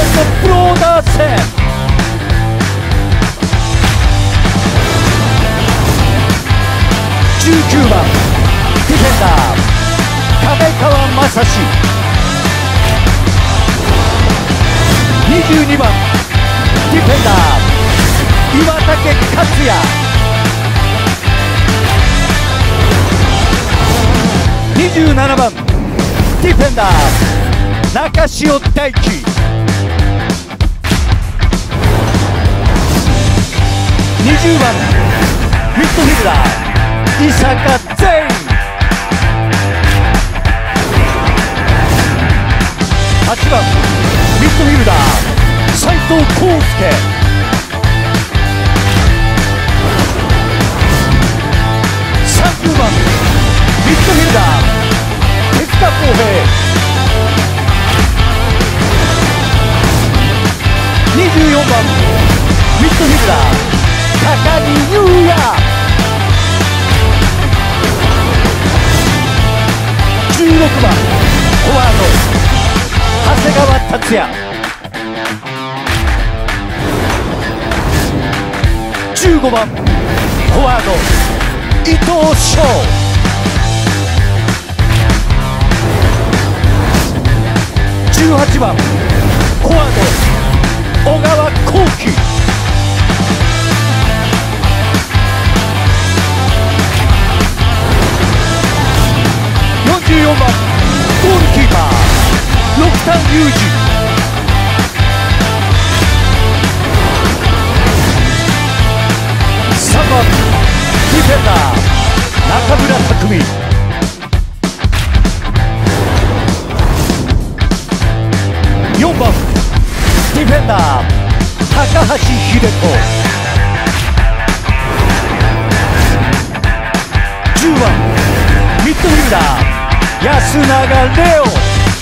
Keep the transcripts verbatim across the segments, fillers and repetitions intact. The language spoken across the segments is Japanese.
ブローダー戦。じゅうきゅうばんディフェンダー金川雅史。にじゅうにばんディフェンダー岩竹克也。にじゅうななばんディフェンダー中潮大輝。にじゅうばんミッドフィルダー伊坂善。はちばんミッドフィルダー斉藤康介。さんじゅうばんミッドフィルダー手塚康平。にじゅうよんばんミッドフィルダー高木優也。じゅうろくばんフォワード長谷川達也。じゅうごばんフォワード伊藤翔。じゅうはちばんフォワード小川幸輝。よんじゅうよんばんゴールキーパー六田裕二。さんばんディフェンダー中村拓海。よんばんディフェンダー高橋秀人。じゅうばんミッドフィルダー安永レオ。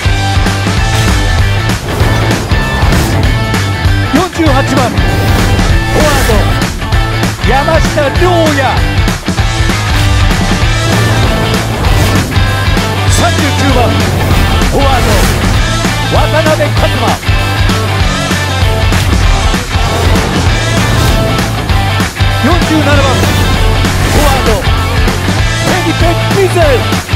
よんじゅうはちばんフォワード山下亮也。さんじゅうきゅうばんフォワード渡辺一馬。よんじゅうななばんフォワードフェリペ・ミゼ。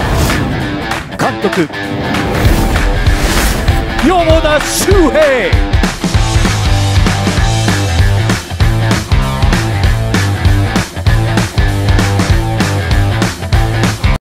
監督、米田修平。